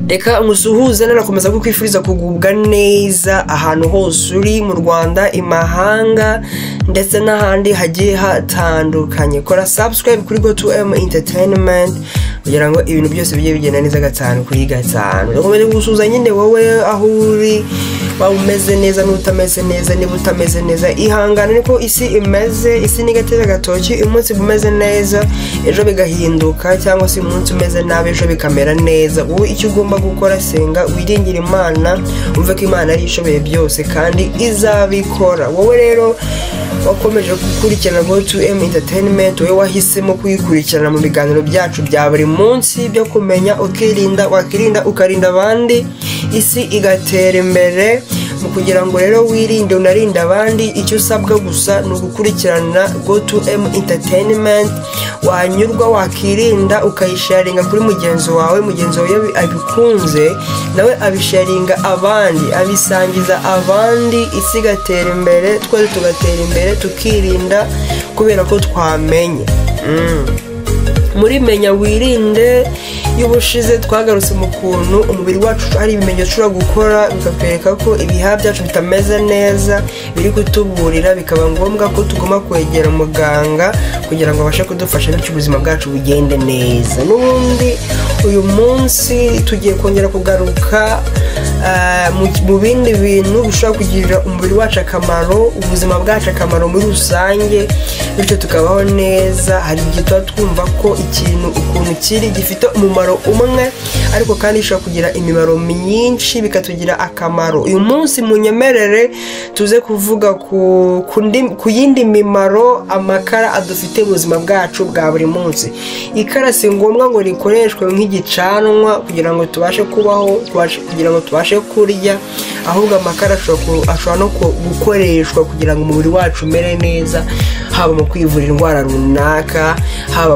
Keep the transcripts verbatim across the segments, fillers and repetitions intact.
reka musuhuze narakomeza kukwifuriza kugubwa neza ahantu hose uri mu Rwanda imahanga ndetse n'ahandi hagiye hatandukanye. Kora subscribe kuri Go to M Entertainment kugira ngo ibintu byose bijye bigenda neza gatanu kuri gatanu. Ndakomeje gusuhuza nyine wowe aho uri, waba umeze neza n'utameze neza. Niba utameze neza ihangane, niko isi imeze, isi ni gatera gatoki. Umunsi bumeze neza ejo bigahinduka, cyangwa se umunsi umeze nabi ejo bikamera neza. Wowe icyo ugomba gukora, senga, wiringire Imana, umve ko Imana ari ishoboye byose kandi izabikora. Wowe rero wakomeje gukurikirana Go to M Entertainment, wowe wahisemo kuyikurikirana mu biganiro byacu bya buri munsi byo kumenya ukirinda, wakirinda ukarinda abandi, isi igatera imbere. Mu kugira ngo rero wirinde unarinda abandi, icyo usabwa gusa ni ugukurikirana Go to M Entertainment. Wanyurwa wakirinda ukayisharinga kuri mugenzi wawe, mugenzi wawe abikunze nawe abisharinga abandi, abisangiza abandi, isi igatera imbere, twese tugatera imbere tukirinda kubera ko twamenye. mm. Muri menya wirinde y'ubushize twagarutse mu kuntu umubiri wacu ari ibimenyetso ushobora gukora bikakwereka ko ibihaha byacu bitameze neza, biri kutuburira, bikaba ngombwa ko tugomba kwegera muganga kugira ngo abashe kudufasha bityo ubuzima bwacu bugende neza. N'ubundi uyu munsi tugiye kongera kugaruka mu bindi bintu bishobora kugirira umubiri wacu akamaro, ubuzima bwacu akamaro muri rusange, bityo tukabaho neza. Hari igihe tuba twumva ko ikintu ukuntu kiri gifite umumaro umwe, ariko kandi ishobora kugira imimaro myinshi bikatugira akamaro. Uyu munsi munyemerere tuze kuvuga ku, ku yindi mimaro amakara adufite mu buzima bwacu bwa buri munsi. Ikara si ngombwa ngo rikoreshwe nk'igicanwa kugira ngo tubashe kubaho, kugira ngo tubashe kurya, ahubwo amakara ashobora no gukoreshwa kugira ngo umubiri wacu umere neza, haba mu kwivura indwara runaka, haba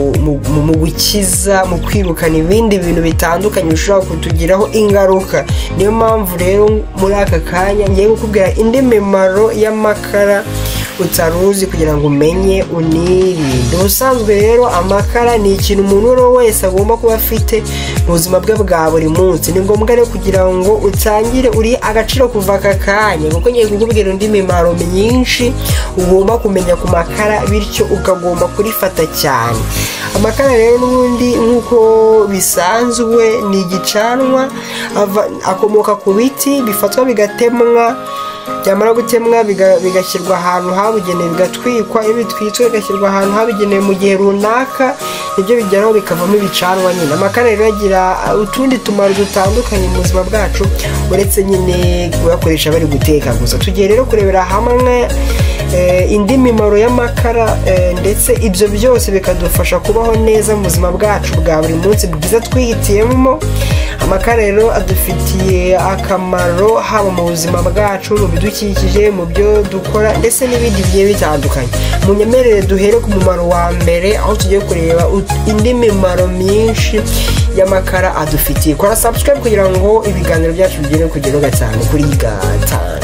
mu gukiza, mu kwirukana ibindi bintu bitandukanye bishobora kutugiraho ingaruka. Niyo mpamvu rero muri aka kanya ngiye kukubwira indi mimaro y'amakara utaruzi kugira ngo umenye unirinde. Ubusanzwe rero amakara ni ikintu umuntu wese agomba kuba afite mu buzima bwe bwa buri munsi. Ni ngombwa rero kugira ngo utangire uri agaciro kuva aka kanya, kuko ngiye kukubwira indi mimaro myinshi ugomba kumenya ku makara, bityo ukagomba kurifata cyane. Amakara rero n'ubundi nk'uko bisanzwe ni igicanwa, akomoka ku biti bifatwa bigatemwa, byamara gutemwa bigashyirwa ahantu habugenewe, bigatwikwa. Iyo bitwitswe bigashyirwa ahantu habugenewe mu gihe runaka, nibyo bigeraho bikavamo ibicanwa nyine. Amakara rero agira utundi tumaro dutandukanye mu buzima bwacu uretse nyine kuyakoresha bari guteka gusa. Tugiye rero kurebera hamwe indi mimaro y'amakara, ndetse ibyo byose bikadufasha kubaho neza mu buzima bwacu bwa buri munsi bwiza twihitiyemo. Amakara rero adufitiye akamaro haba mu buzima bwacu, mu bidukikije, mu byo dukora, ndetse n'ibindi bigiye bitandukanye. Munyemerere duhere ku mumaro wa mbere, aho tugiye kureba indi mimaro myinshi y'amakara adufitiye. Kora subscribe kugira ngo ibiganiro byacu bigere kugera gatanu kuri gatanu.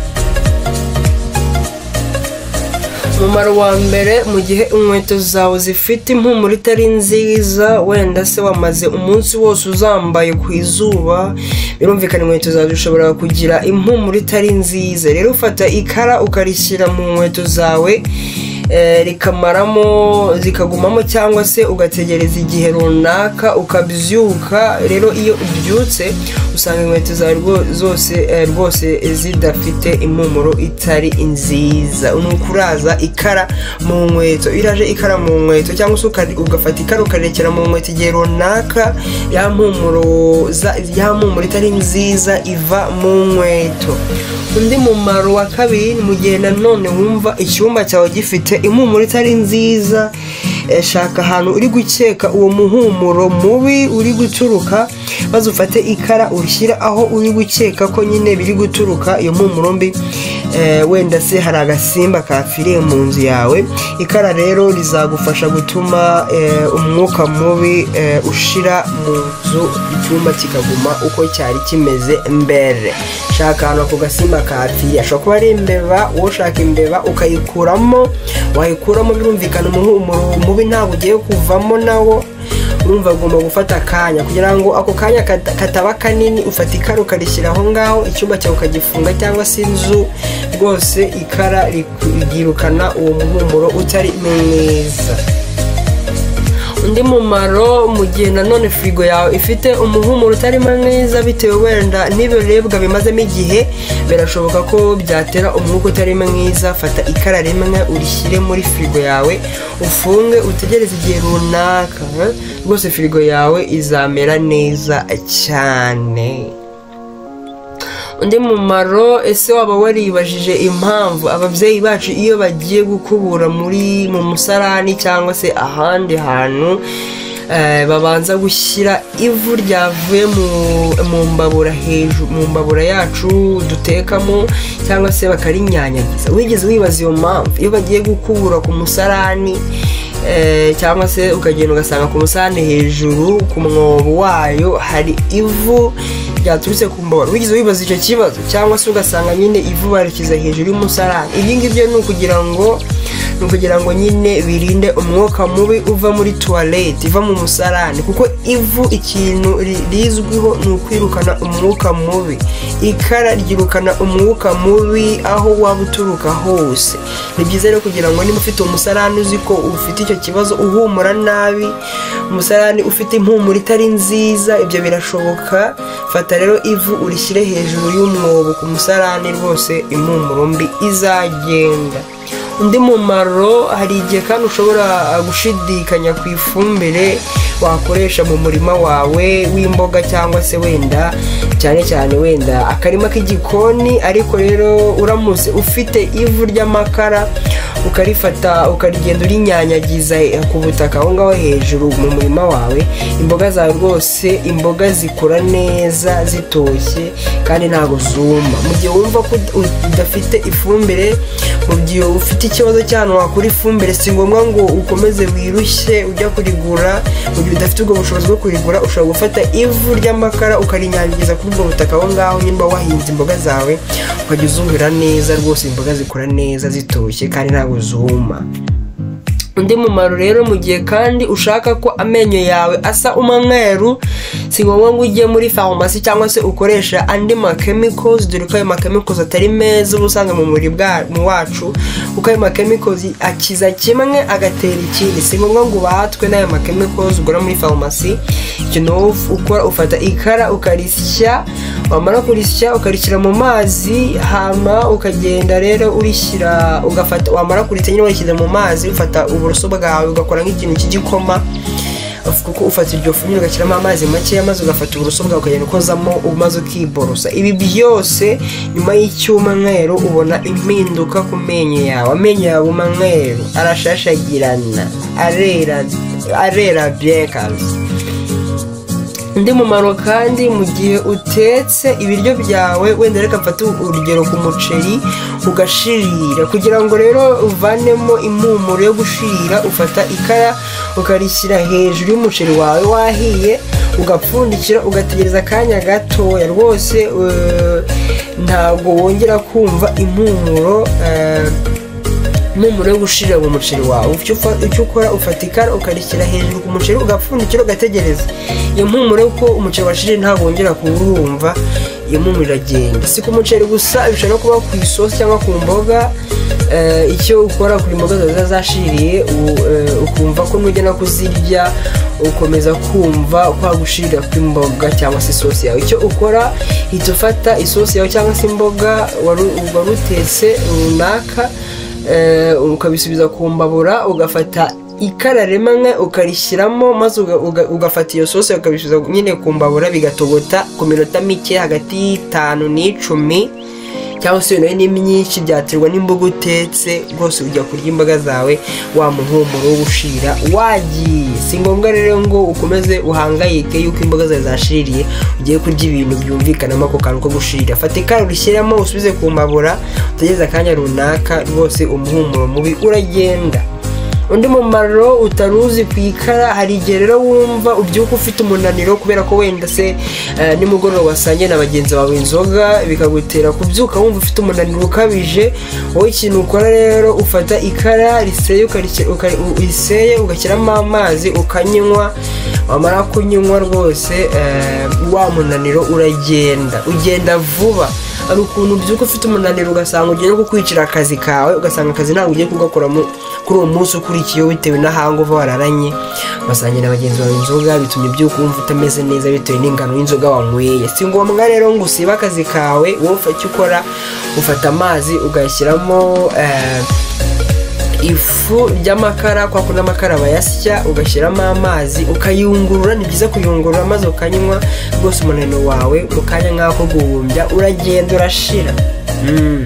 Umumaro wa mbere, mu gihe inkweto zawe zifite impumuro itari nziza, wenda se wamaze umunsi wose uzambaye ku izuba, birumvikana inkweto zawe zishobora kugira impumuro itari nziza. Rero ufata ikara ukarishyira mu nkweto zawe, rikamaramo zikagumamo, cyangwa se ugategereza igihe runaka ukabyuka. Rero iyo ubyutse usanga inkweto zawe zose rwose zidafite impumuro itari nziza. Nukuraza ikara mu nkweto, iraje ikara mu nkweto, cyangwa se ugafata ikara ukarekera mu nkweto igihe runaka, ya mpumuro ya mpumuro itari nziza iva mu nkweto. Undi mumaro wa kabiri, mu gihe nanone wumva icyumba cyawe gifite impumuro itari nziza, shaka ahantu uri gukeka uwo muhumuro mubi uri guturuka, maze ufate ikara urishyira aho uri gukeka ko nyine biri guturuka iyo mpumuro mbi. Wenda se hari agasimba kafiriye mu nzu yawe, ikara rero rizagufasha gutuma umwuka mubi ushira mu nzu, icyumba kikaguma uko cyari kimeze mbere. Shaka ahantu ako gasimba kafiriye, ashobora kuba ari imbeba, wowe ushaka imbeba ukayikuramo, wayikuramo birumvikana umuhumuro mubi ntabwo ugiye kuvamo nawo. urumva ugomba gufata akanya kugira ngo ako kanya kataba kanini, ufata ikara ukarishyira aho ngaho, icyumba cyawe ukagifunga cyangwa se inzu, rwose ikara ryirukana uwo muhumuro utari mwiza. Undi mumaro mu gihe nanone firigo yawe ifite umuhumuro utari mwiza bitewe wenda n'ibiribwa bimazemo igihe, birashoboka ko byatera umwuka utari mwiza. Fata ikara rimwe urishyire muri firigo yawe, ufunge, utegereze igihe runaka, rwose firigo yawe izamera neza cyane. Undi mumaro, ese waba waribajije impamvu ababyeyi bacu iyo bagiye gukubura muri mu musarani cyangwa se ahandi hantu babanza gushyira ivu ryavuye mu mbabura hejuru, mu mbabura yacu dutekamo, cyangwa se bakarinyanyagiza? Wigeze wibaza iyo mpamvu? Iyo bagiye gukubura ku musarani cyangwa se ukagenda ugasanga ku musarani hejuru ku mwobo wayo hari ivu ryaturutse ku mbabura, wigeze wibaza icyo kibazo? Cyangwa se ugasanga nyine ivu barikiza hejuru y'umusarani? Ibi ngibyo ni ukugira ngo ni ukugira ngo nyine birinde umwuka mubi uva muri toilette, iva mu musarani, kuko ivu ikintu rizwiho ni ukwirukana umwuka mubi. Ikara ryirukana umwuka mubi aho waba uturuka hose. Ni byiza rero kugira ngo niba ufite umusarani uzi ko ufite icyo kibazo, uhumura nabi, umusarani ufite impumuro itari nziza, ibyo birashoboka. Fata rero ivu urishyire hejuru y'umwobo ku musarani, rwose impumuro mbi izagenda. Undi mumaro, hari igihe kandi ushobora gushidikanya ku ifumbire wakoresha mu murima wawe w'imboga, cyangwa se wenda cyane cyane wenda akarima k'igikoni, ariko rero uramutse ufite ivu ry'amakara ukarifata ukarigenda urinyanyagiza ku butaka aho ngaho hejuru mu murima wawe, imboga zawe rwose imboga zikura neza zitoshye kandi ntago zuma. Mu gihe wumva ko udafite ifumbire, mu gihe ufite ikibazo cy'ahantu wakura ifumbire, si ngombwa ngo ukomeze wirushye ujya kurigura. Mu gihe udafite ubwo bushobozi bwo kurigura, ushobora gufata ivu ry'amakara ukarinyanyagiza kuri ubwo butaka aho ngaho nimba wahinze imboga zawe, ukajya uzuhira neza, rwose imboga zikura neza zitoshye kandi ntabwo zuma. Undi mumaro rero, mu gihe kandi ushaka ko amenyo yawe asa umweru, si ngombwa ngo ujye muri farumasi cyangwa se ukoresha andi ma chemicals, dore ko ayo ma chemicals atari meza uba usanga mu muri bwacu wacu, kuko ayo ma chemicals akiza kimwe agatera ikindi. Si ngombwa ngo ubatwe n'ayo ma chemicals ugura muri farumasi. Ikintu ukora, ufata ikara ukarisya, wamara kurisya ukarishyira mu mazi, hama ukagenda rero urishyira, ugafata, wamara kurisya nyine warishyize mu mazi, ufata uburoso bwawe ugakora nk'ikintu cy'igikoma, kuko ufata iryo fu nyine ugashyiramo amazi make, maze ugafata uburoso bwawe ukagenda ukozamo umaze ukiborosa. Ibi byose nyuma y'icyumweru ubona impinduka ku menyo yawe. Amenyo yawe umweru, arashashagirana, arera arera bien kazi. Undi mumaro kandi, mu gihe utetse ibiryo byawe, wenda reka mfate urugero ku muceri ugashirira, kugira ngo rero uvanemo impumuro yo gushirira, ufata ikara ukarishyira hejuru y'umuceri wawe wahiye, ugapfundikira, ugategereza akanya gatoya, rwose ntabwo wongera kumva impumuro impumuro yo gushirira mu muceri wawe. Icyo ukora, ufata ikara ukarishyira hejuru ku muceri, ugapfundikira, ugategereza. Iyo mpumuro yuko umuceri washirira ntabwo wongera kuwumva, iyo mpumuro iragenda. Si ku muceri gusa, bishobora kuba ku isosi cyangwa ku mboga. Icyo ukora kuri mboga zawe zashiriye, ukumva ko nugena kuzirya ukomeza kumva kwa gushirira kw'imboga cyangwa se isosi yawe. Icyo ukora, hita ufata isosi yawe cyangwa se imboga warutetse runaka, ukabisubiza ku mbabura, ugafata ikara rimwe ukarishyiramo, maze ugafata iyo sosi ukabisubiza nyine ku mbabura, bigatogota ku minota mike, hagati y'itanu n'icumi, cyangwa se nayo ni myinshi, byaterwa n'imboga utetse. Rwose ujya kurya imboga zawe wa muhumuro wo gushira wagiye. Si ngombwa rero ngo ukomeze uhangayike yuko imboga zawe zashiriye, ugiye kurya ibintu byumvikanamo ako kantu ko gushira. Fata ikara urishyiramo, usubize ku mbabura, utegereze akanya runaka, rwose umuhumuro mubi uragenda. undi mumaro utaruzi ku ikara. Hari igihe rero wumva ubyuka ufite umunaniro kubera ko wenda se uh, nimugoroba wasangiye na bagenzi bawe inzoga bikagutera kubyuka wumva ufite umunaniro ukabije. Wowe ikintu ukora rero ufata ikara riseye ukariseye ugashyiramo amazi ukanywa, wamara kunywa rwose uh, wa munaniro uragenda ugenda vuba. Ari ukuntu byuko ufite umunaniro ugasanga ugiye kukwicira akazi kawe, ugasanga akazi ntabwo ugiye kugakora kuri uwo munsi ukurikiye bitewe na hangover wararanye, basangira bagenzi bawe inzoga bitumye byuko wumva utameze neza bitewe n'ingano y'inzoga wanyweye. Si ngombwa rero ngo usibe akazi kawe, wowe ufite ukora ufata amazi ugashyiramo eh, ifu ry'amakara, kwa kuna amakara bayasya ugashyiramo amazi ukayungurura. Ni byiza kuyungurura maze ukanywa rwose umunaniro wawe ukanya nk'ako guhumbya uragenda urashira. mm.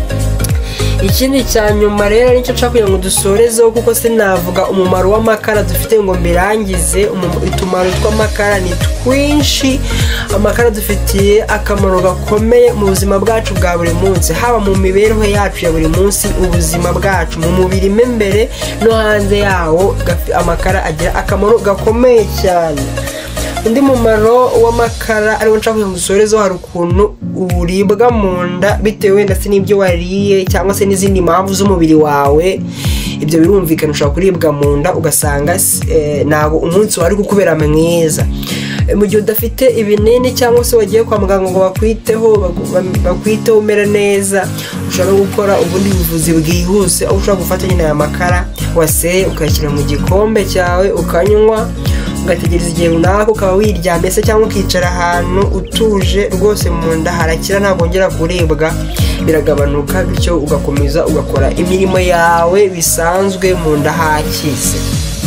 Ikindi cya nyuma rero nicyo nshaka kugira ngo dusorezeho, kuko sinavuga umumaro w'amakara dufite ngo mbirangize. Utumaro tw'amakara ni twinshi. Amakara dufitiye akamaro gakomeye mu buzima bwacu bwa buri munsi, haba mu mibereho yacu ya buri munsi, ubuzima bwacu mu mubiri imbere no hanze yawo. Amakara agira akamaro gakomeye cyane. Undi mumaro w'amakara ariwo nshaka kugira ngo dusorezeho, hari ukuntu uribwa mu nda bitewe ndetse n'ibyo wariye cyangwa se n'izindi mpamvu z'umubiri wawe. Ibyo birumvikana, ushobora kuribwa mu nda ugasanga eh, ntabwo umunsi wari kukubera mwiza. Mu gihe udafite ibinini cyangwa se wagiye kwa muganga ngo bakwiteho bakwiteho umere neza, ushobora gukora ubundi buvuzi bwihuse, aho ushobora gufata nyine aya makara waseye ukayashyira mu gikombe cyawe ukanywa, ugategereza igihe runaka ukaba wiryamye se cyangwa ukicara ahantu utuje, rwose mu nda harakira ntabwo wongera kuribwa, biragabanuka, bityo ugakomeza ugakora imirimo yawe bisanzwe mu nda hakize.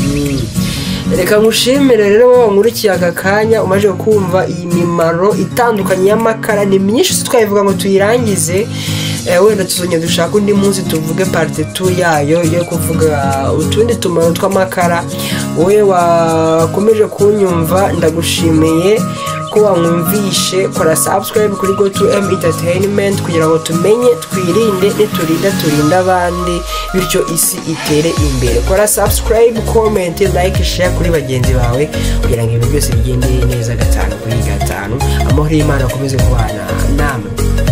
Reka ngushimire rero wowe wankurikiye aka kanya umaze kumva iyi mimaro itandukanye y'amakara. Ni myinshi twayivuga ngo tuyirangize, wenda tuzongera dushaka undi munsi tuvuge part two yayo yo kuvuga utundi tumaro tw'amakara. Wowe wakomeje kunyumva ndagushimiye ko wankumvishe. Kora subscribe kuri Go to M Entertainment kugira ngo tumenye, twirinde niturinda turinda abandi, bityo isi itere imbere. Kora subscribe, comment, like, share kuri bagenzi bawe kugira ngo ibintu byose bigende neza gatanu kuri gatanu. Amahoro y'Imana akomeze kubana namwe.